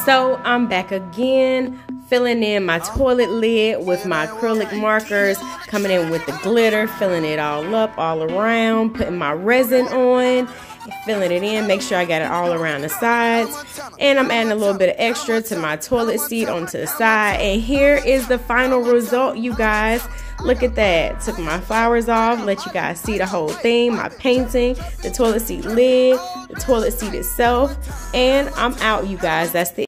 So I'm back again, filling in my toilet lid with my acrylic markers, coming in with the glitter, filling it all up, all around, putting my resin on, filling it in, make sure I got it all around the sides. And I'm adding a little bit of extra to my toilet seat onto the side. And here is the final result, you guys. Look at that. Took my flowers off, let you guys see the whole thing, my painting, the toilet seat lid, the toilet seat itself, and I'm out, you guys. That's the